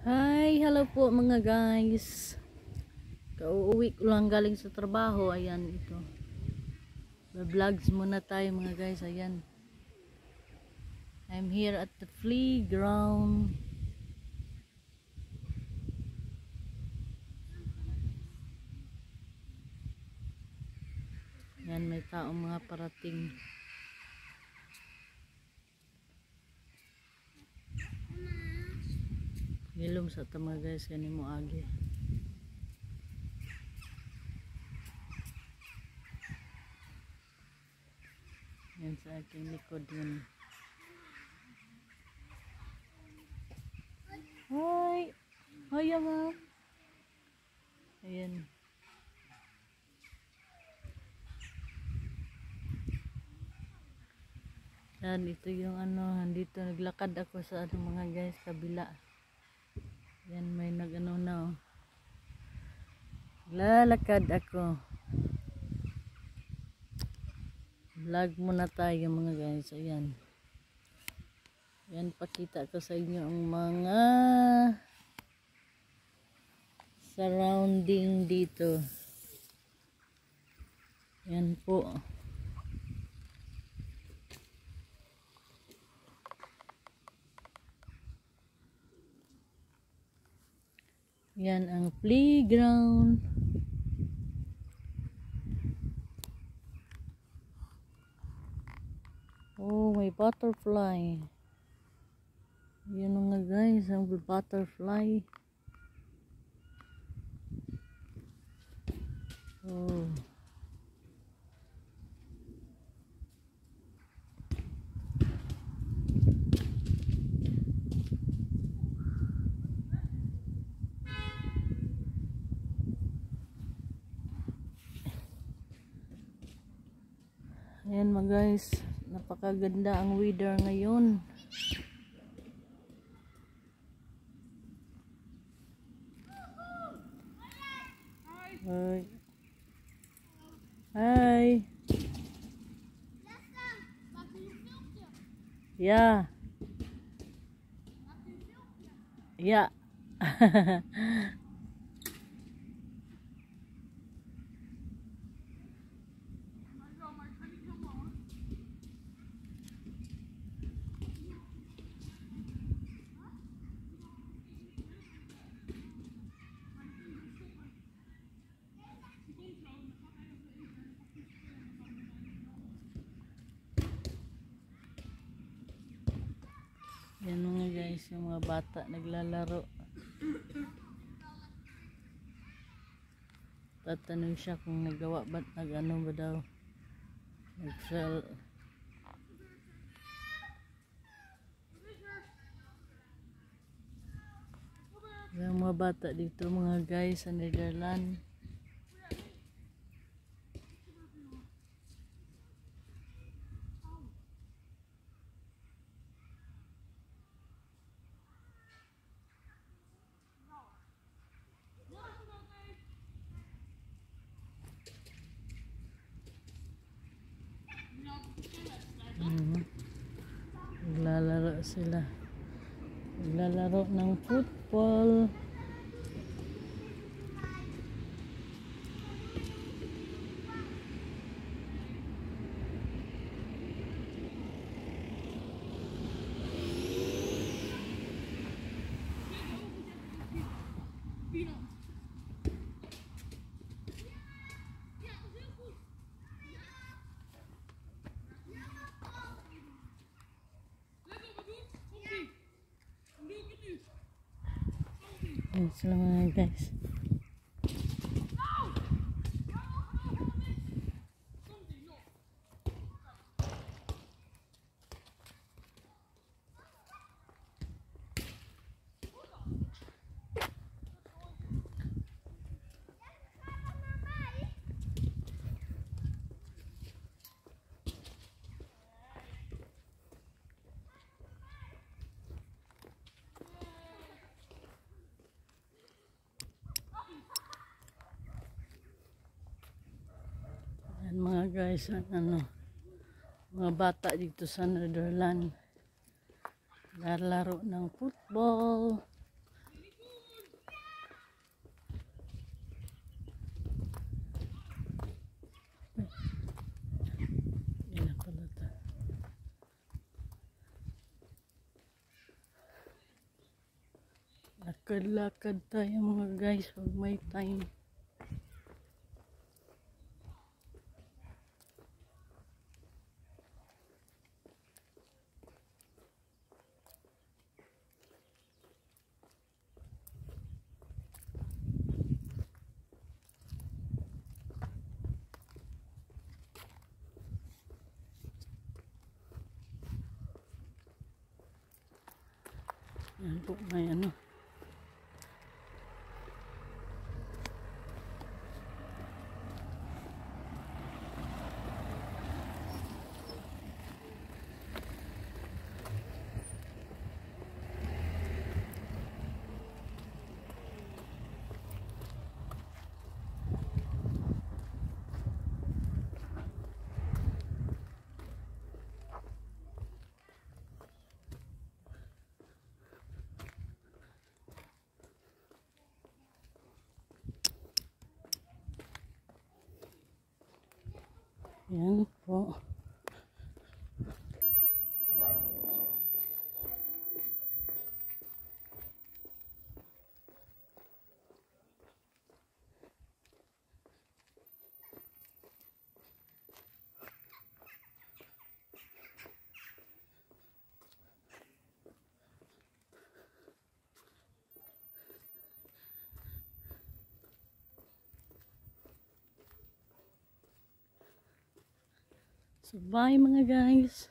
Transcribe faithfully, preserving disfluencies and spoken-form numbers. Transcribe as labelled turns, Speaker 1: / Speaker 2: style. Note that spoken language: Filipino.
Speaker 1: Hi, hello po mga guys. Kauuwi ko lang galing sa trabaho. Ayan ito. Vlogs muna tayo mga guys. Ayan. I'm here at the playground. Ayan, may taong mga parating. Gilom sa tama guys. Yan mo agi. Yan sa aking likod yun. Hi! Hiya ma'am! Ayan. Yan, ito yung ano, dito naglakad ako sa ano mga guys, kabila. Yan, may nag-ano na oh. Lalakad ako. Vlog muna tayo mga guys. Ayan. Yan, pakita ko sa inyo ang mga surrounding dito. Yan po. Yan ang playground. Oh, may butterfly. Yan mga guys, ang butterfly. Oh. Ayan mga guys, napakaganda ang weather ngayon. Hi. Hi. Yeah. Yeah. Yan mga guys, yung mga bata naglalaro. Tatanong siya kung nagawa ba't nag-ano ba daw. Nag-sell. Yung mga bata dito mga guys sa Netherlands. Mm-hmm. Naglalaro sila. Naglalaro ng football. Ayan sila mga guys. Mga guys, ano, mga bata dito sa Netherlands lalaro ng football. Lakad-lakad tayo mga guys pag may time. Yan po, may ano. Yan po. So bye mga guys.